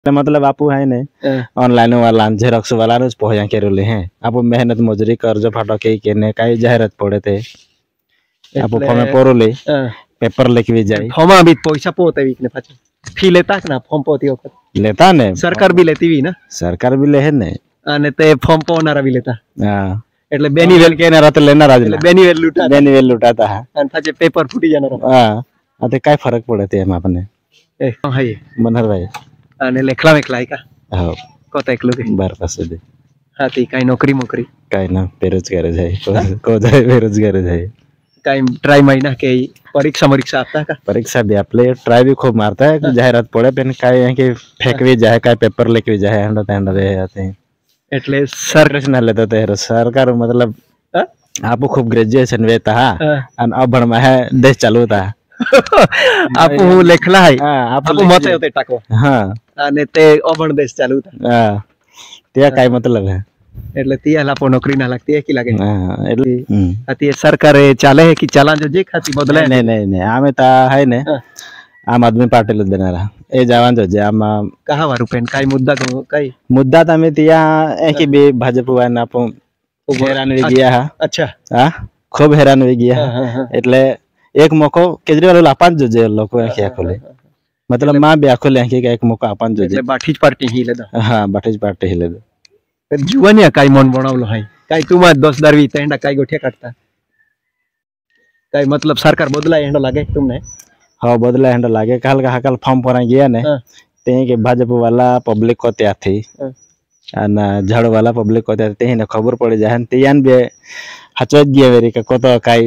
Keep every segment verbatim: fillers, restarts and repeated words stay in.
मतलब आपू है ने ऑनलाइन वाला जेरॉक्स वाला रोज पहुंचा के रोले हैं आपू मेहनत मजूरी कर्ज फाटो के केने काई जाहिरात पड़े थे आपू फॉर्म पोरोले पेपर लेके भी जाए फॉर्म अभी पैसा पोते वीक ने पाछे फी लेता ना फॉर्म पोती वखत लेता ने सरकार भी लेती भी ना सरकार भी ले है ने અને તે ફોર્મ પોનારા भी लेता हां એટલે બેનીવેલ के ना तो लेना राज બેનીવેલ લૂટા बेनीवेल लूटाता है અને પાછે પેપર ફૂટી જાનારો हां अते काय फरक पड़े थे हम अपने ए हाय मनहर भाई અને લેખલા મેખલા का हां कोता एकलो दे बार पास दे हाती काई नौकरी मोकरी काय ना बेरोजगार जाए को जाए बेरोजगार जाए काई ट्राई महीना के परीक्षा परीक्षा आता का परीक्षा भी आपले ट्राई भी खूब मारता है जाहिरात पड़े पेन काय है कि फेंक भी जाए काय पेपर लेके भी जाए हंडा तंडा रहे आते हैं એટલે સરકાર न लेता तो सरकार मतलब आपको खूब ग्रेजुएशन वेता अन अभण में है देश चालू था आपू लेखला है हां आपू मते होते टाको हां અને તે અભણ દેશ ચાલુ था हां તે काय मतलब है એટલે तियाला पो नौकरी ना लगती है की लागे हां એટલે अति सरकार चाले है कि चला जो जे खाती बदले नहीं नहीं नहीं आमे ता है ने आम आदमी पार्टी लो देनारा ए जवान जो जे आम कहा वारू पेन काई मुद्दा को काई मुद्दा तमे तिया ए की बे भाजप वान आपो हैरान हो गया है अच्छा हां खूब हैरान हो गया એટલે एक मौको केजरीवाल लापान जो जे लोको क्या खोले मतलब मां ब्या खोले के एक मौका अपन जो जे बाठीज पार्टी ही ले दो हां बाठीज पार्टी ही ले दो फिर जुवानिया काई मन बनावलो है काई तुमा दस दरवी तेंडा काई गोठिया काटता काई मतलब सरकार बदला हेंडो लागे तुमने हां बदला हेंडो लागे काल का हकल फॉर्म पर गया ने ते के भाजपा वाला पब्लिक को त्या थी अन झाड़ वाला पब्लिक को त्या ते ने खबर पड़े जाहन तेयान बे हचवत गया मेरे का को तो काई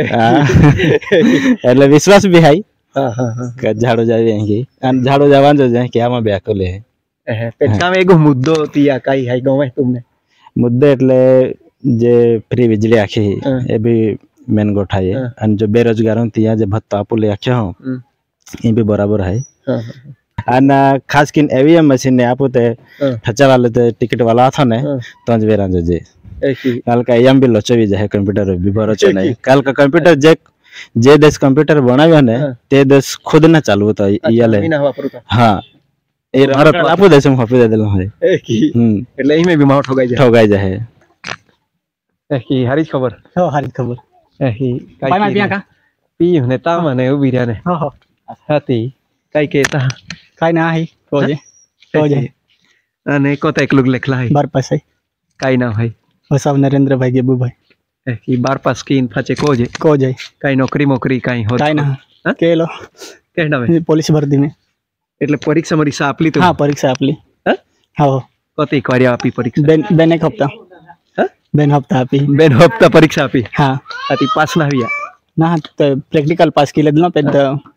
એટલે વિશ્વાસ भी है हां हां हां झाड़ो जावे है अन झाड़ो जवान जो जाए क्या में ब्याकोले है पेटका में एगो मुद्दो तिया काई है गवे तुमने मुद्दे એટલે जे फ्री बिजली आखी ए भी मेन गोठा है अन जो बेरोजगार तिया जे भत्ता पुले आखे हो ये भी बराबर है अन खास किन एवीएम मशीन ने आपोते ठचा वाले ते टिकट वाला था ने तंज बेरा जो जे कल का एम भी लोचो भी जाए कंप्यूटर भी भरोचो नहीं कल का कंप्यूटर जे जे देश कंप्यूटर बनावे ने ते देश खुद ना चालू होता ये ले हां ए भारत आपो देश में हफी दे देलो है ए की એટલે એમે भी माउट हो गई जाए ठगाई जाए ए की हारी खबर हो हारी खबर ए की काई मा पिया का पी नेता माने उबी रे ने हो हो हाती काई केता काई ना है तो जे तो जे અને કોતા એકલું લેખલા है बार पास है काई ना है वो सब नरेंद्र भाई गेबू भाई ए की बार पास की फाचे को जे को जे काई नौकरी मोकरी काई हो काई ना केलो केडा में पुलिस भर्ती में એટલે પરીક્ષા મરીક્ષા આપલી તો હા પરીક્ષા આપલી હા હા કતી કર્યા આપી પરીક્ષા બેન બેન એક હપ્તા હા બેન હપ્તા આપી બેન હપ્તા પરીક્ષા આપી હા આતી પાસ ના આવ્યા ના તો પ્રેક્ટિકલ પાસ કી લેદલો પેદ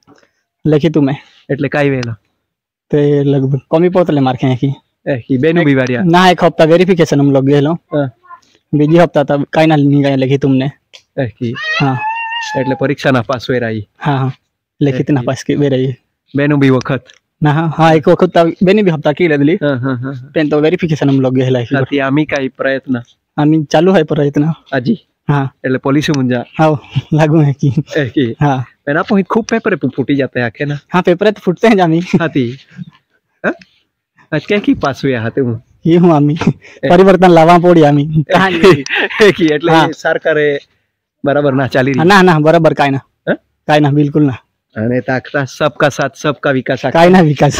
લખી તું મે એટલે કાઈ વેલો તે લગભગ કમી પોતલે માર્ક હે की ए की बेनु बीवारिया ना एक हफ्ता वेरिफिकेशन हम लोग गेलो हां बीजी हफ्ता तब काई ना नहीं लिखी तुमने ए की हां એટલે પરીક્ષા ના પાસ વેરાઈ हां हां लिखित ना पास की वेराई बेनु भी वखत ना हां एक वखत बेनी भी हफ्ता की लेदली हां हां हां पेन तो वेरिफिकेशन हम लोग गेला की आमी काई प्रयत्न आमी चालू है प्रयत्न आजी हां એટલે પોલીસ મુંજા हां लागू है की ए की हां पेना तो खूब पेपर फूटी जाते हैं आके ना हां पेपर तो फूटते हैं जामी हाथी हां आज क्या की पास हुआ हाथे हूं ये हूं आमी परिवर्तन लावा पड़ी आमी कहानी की એટલે સરકારે बराबर ना चाली रही ना ना बराबर काई ना काई ना बिल्कुल ना અને તાકતા सबका साथ सबका विकास काई ना विकास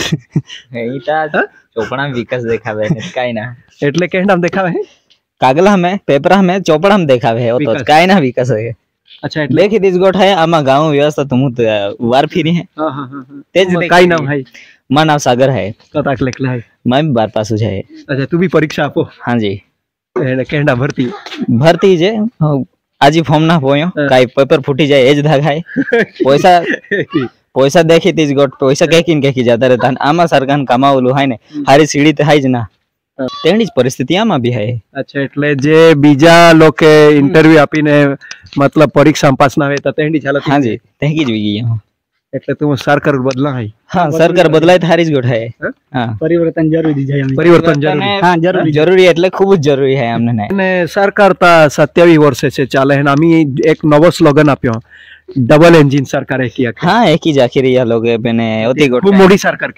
एटा चोपड़ा में विकास देखावे है काई ना એટલે કેંડામ દેખાવે है कागला में पेपर में चोपड़ा में देखावे है तो काई ना विकास है अच्छा એટલે देखी दिस गोठ है आमा गांव व्यवस्था तुम वार फिरी है हां हां हां तेज काई नाम है मां नाम सागर है कताक लिखला है मैं भी बार पास है अच्छा तू भी परीक्षा आपो हां जी एने केंडा भर्ती भर्ती जे आज ही फॉर्म ना पोयो काई पेपर फूटी जाए एज धाग है पैसा पैसा देखी तीज गोट पैसा के किन के की जाता रहता आमा सरकार कमावलु है ने हारी सीढ़ी ते है ज ना तेणी ज परिस्थिति आमा भी है अच्छा એટલે જે બીજા લોકે ઇન્ટરવ્યુ આપીને मतलब परीक्षा पास ना होता तेणी हालत हां जी तेही ज गई એટલે તું सरकार बदला है हां सरकार बदलाय थारी ज गोठ है हां परिवर्तन जरूरी है परिवर्तन जरूरी हां जरूरी जरूरी એટલે खूब ज जरूरी है हमने ने सरकार ता सत्तावीस वर्ष से चाले है आमी एक नवो स्लोगन आप्यो डबल इंजिन सरकार है किया हां एक ही जाखी रही लोग बेने ओती गोठ खूब मोडी सरकार केवाय ना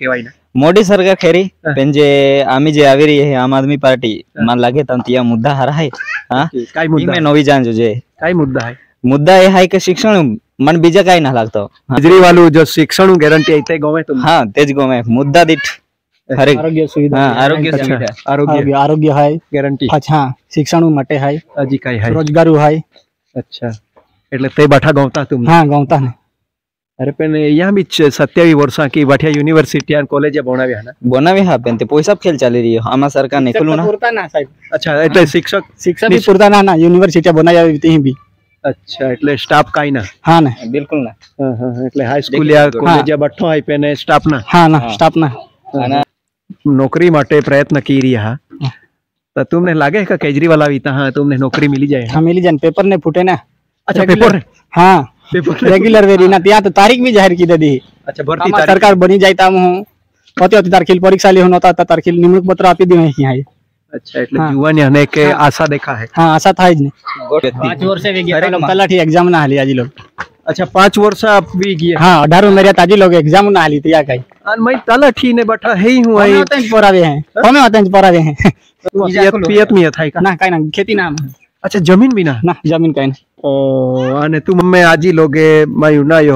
मोदी सरकार खेरी पण जे आम्ही जे आवेरी आहे आम आदमी पार्टी मला लागे त्या मुद्दा हार आहे हा काय मुद्दा मैं नवी जान जो जे काय मुद्दा है मुद्दा ये है कि शिक्षण मन बीजा काही ना लागतो केजरीवाल जो शिक्षण गॅरंटी आहे ते गोमे तुम हाँ तेज गो में मुद्दा दिठ हर एक आरोग्य सुविधा हाँ आरोग्य अच्छा, सुविधा आरोग्य आरोग्य है गॅरंटी अच्छा शिक्षण માટે है હજી કઈ है रोजगार है अच्छा એટલે તે બાઠા ગવતા तुम हाँ गौता ने अरे पण यहाँ भी सत्यावीस वर्षा की बाठिया यूनिवर्सिटी और कॉलेज बनाव्या ना बनावी हा पण ते पैसा खेल चाली रही आमा सरकार ने खुलू ना पुरता ना साहेब अच्छा એટલે शिक्षक शिक्षा भी पुरता ना ना यूनिवर्सिटी बनाया ती भी अच्छा એટલે સ્ટાફ કાઈ ના हाँ ना बिल्कुल ना હા હા એટલે હાઈ સ્કૂલ या कॉलेज या बठो आई पेने स्टाफ ना हाँ ना स्टाफ ना आना नौकरी माटे प्रयत्न की रहा तो तुमने लागे का केजरीवाल आवी ता हाँ तुमने नौकरी मिली जाए हाँ मिली जान पेपर ने फूटे ना अच्छा पेपर हाँ पेपर रेगुलर वेरी ना त्या तो तारीख भी जाहिर की दे दी अच्छा भर्ती आमा सरकार बनी जायता हूँ होते होते तारखेल परीक्षा लिहून होता था तारखेल निमणूक पत्र आपी दी है यहाँ अच्छा એટલે યુવાન અને કે આશા देखा है हाँ आशा था ज ने पांच वर्ष वे गया तलाठी एग्जाम ना हाली आजी लोग अच्छा पांच वर्ष आप भी गए हाँ अठारह मेरे ताजी लोग एग्जाम ना हाली तो या कहीं और मैं तलाठी ने बैठा है ही हूँ हमें होते हैं परावे हैं हमें होते हैं परावे हैं पियत पियत में था का ना कहीं ना खेती ना अच्छा जमीन भी ना ना जमीन कहीं ओ अने तुम में आजी लोगे मैं ना यो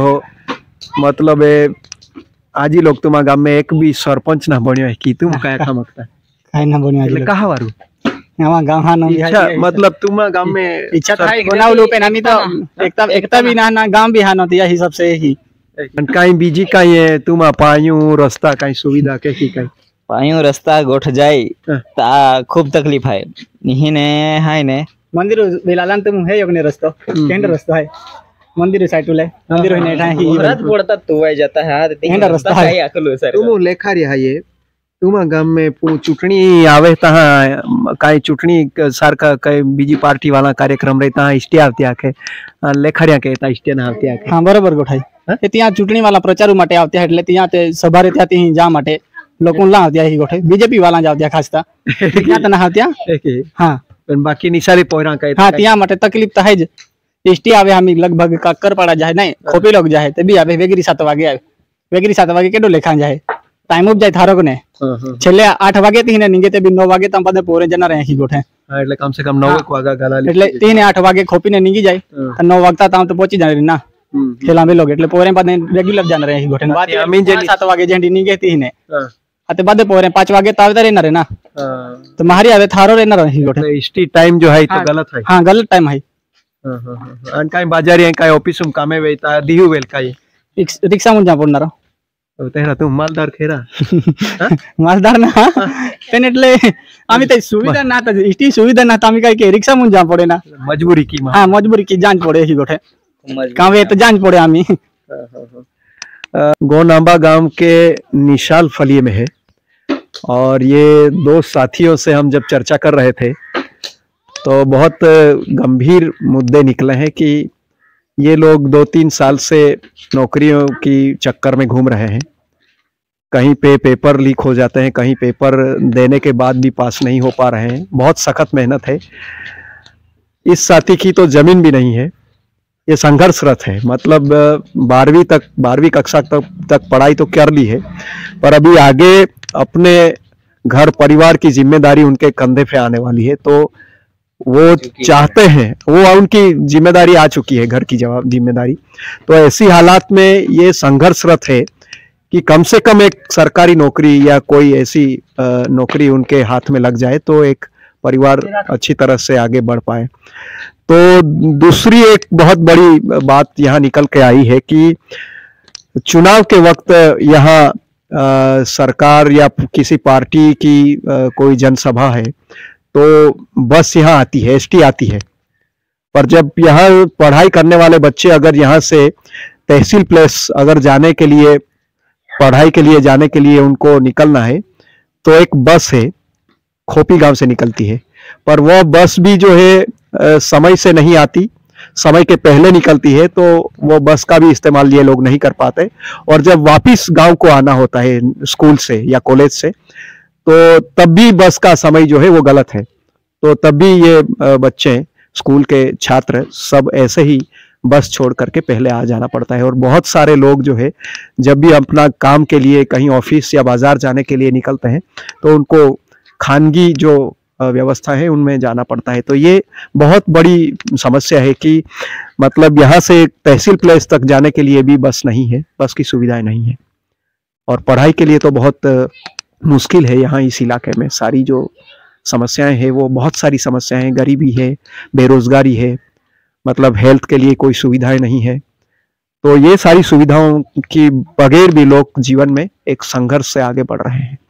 मतलब आजी लोग तुम गाम में एक भी सरपंच ना बन्यो है कि तुम क्या खमकता कहीं ना बन्यो એટલે कहा वारू हमारा गांव हाँ ना इच्छा मतलब तुम गांव में इच्छा था बनाव लो पे नामी तो एकता एकता भी ना ना गांव भी हाँ ना यही सबसे ही कहीं बीजी कहीं है तुम पायू रास्ता कहीं सुविधा के की कहीं पायू रस्ता गोठ जाए ता खूब तकलीफ है नहीं ने हाय ने मंदिर बेलालान तुम है योगने रस्तो केंद्र रस्तो है मंदिर साइड ले मंदिर है नेठा ही रात पड़ता तो आ जाता है हां केंद्र रास्ता है अकल सर तुम लेखा रहा ये तुम गाम में चूंटणी आवे ता कई चूंटणी सारका कई बीजी पार्टी वाला कार्यक्रम रहता इष्टे आवती आके लेखरिया कहता इष्टे ना आवती आके हां बराबर गोठाई ए ત્યાં ચૂંટણી વાળા પ્રચાર માટે આવતા એટલે ત્યાં તે સભા રે ત્યાંથી જા માટે લોકો લા આવતા હી ગોઠે બીજેપી વાળા જ આવતા ખાસતા ત્યાં તો ના આવતા हां પણ બાકી નિસારી પોયરા કહે हां ત્યાં માટે તકલીફ તો है ज एसटी आवे हम लगभग काकरपाड़ा जाए नहीं खोपी लोग जाए ते भी आवे वेगरी सात वागे आवे वेगरी सात वागे केडो लेखा जाए टाइम उप जाए थारो ने छेले आठ वागे तीने निंगे ते भी नौ वागे तम पदे पोरे जना रहे ही गोठे हां એટલે कम से कम नौ एक वागा गाला એટલે तीने आठ वागे खोपी ने निंगी जाए नौ वागता तम तो पहुंची जाने ना खेला में लोग એટલે पोरे पदे रेगुलर जाना रहे ही गोठे बात अमी जे सात वागे जेंडी निंगे तीने अते बदे पोरे पांच वागे तावते रहना रे ना तो मारी आवे थारो रहना रहे ही गोठे एसटी टाइम जो है तो गलत है हां गलत टाइम है हां हां हां आणि काय बाजारी काय ऑफिस में कामे वेता दिहु वेल काय रिक्शा मुन जा पडणार तेरा तू मालदार खेरा मालदार ना पण એટલે आम्ही ते सुविधा ना त इष्टी सुविधा ना त आम्ही काय के रिक्शा मुन जा पडे ना मजबूरी की हां मजबूरी की जांच पडे ही गोठे कावे तो जांच पड़े आमी गोनांबा गांव के निशाल फलिये में है और ये दो साथियों से हम जब चर्चा कर रहे थे तो बहुत गंभीर मुद्दे निकले हैं कि ये लोग दो तीन साल से नौकरियों की चक्कर में घूम रहे हैं कहीं पे पेपर लीक हो जाते हैं कहीं पेपर देने के बाद भी पास नहीं हो पा रहे हैं बहुत सख्त मेहनत है इस साथी की तो जमीन भी नहीं है ये संघर्षरत है मतलब बारहवीं तक बारहवीं कक्षा तक तक पढ़ाई तो कर ली है पर अभी आगे अपने घर परिवार की जिम्मेदारी उनके कंधे पे आने वाली है तो वो चाहते हैं वो उनकी जिम्मेदारी आ चुकी है घर की जवाब जिम्मेदारी तो ऐसी हालात में ये संघर्षरत है कि कम से कम एक सरकारी नौकरी या कोई ऐसी नौकरी उनके हाथ में लग जाए तो एक परिवार अच्छी तरह से आगे बढ़ पाए तो दूसरी एक बहुत बड़ी बात यहाँ निकल के आई है कि चुनाव के वक्त यहाँ सरकार या किसी पार्टी की आ, कोई जनसभा है तो बस यहाँ आती है एसटी आती है पर जब यहाँ पढ़ाई करने वाले बच्चे अगर यहाँ से तहसील प्लेस अगर जाने के लिए पढ़ाई के लिए जाने के लिए उनको निकलना है तो एक बस है खोपी गांव से निकलती है पर वह बस भी जो है समय से नहीं आती समय के पहले निकलती है तो वो बस का भी इस्तेमाल ये लोग नहीं कर पाते और जब वापिस गांव को आना होता है स्कूल से या कॉलेज से तो तब भी बस का समय जो है वो गलत है तो तब भी ये बच्चे स्कूल के छात्र सब ऐसे ही बस छोड़ करके पहले आ जाना पड़ता है। और बहुत सारे लोग जो है जब भी अपना काम के लिए कहीं ऑफिस या बाजार जाने के लिए निकलते हैं तो उनको खानगी जो व्यवस्था है उनमें जाना पड़ता है। तो ये बहुत बड़ी समस्या है कि मतलब यहाँ से तहसील प्लेस तक जाने के लिए भी बस नहीं है, बस की सुविधाएं नहीं है। और पढ़ाई के लिए तो बहुत मुश्किल है यहाँ इस इलाके में। सारी जो समस्याएं हैं वो बहुत सारी समस्याएं हैं, गरीबी है, बेरोजगारी है, मतलब हेल्थ के लिए कोई सुविधाएं नहीं है। तो ये सारी सुविधाओं की बगैर भी लोग जीवन में एक संघर्ष से आगे बढ़ रहे हैं।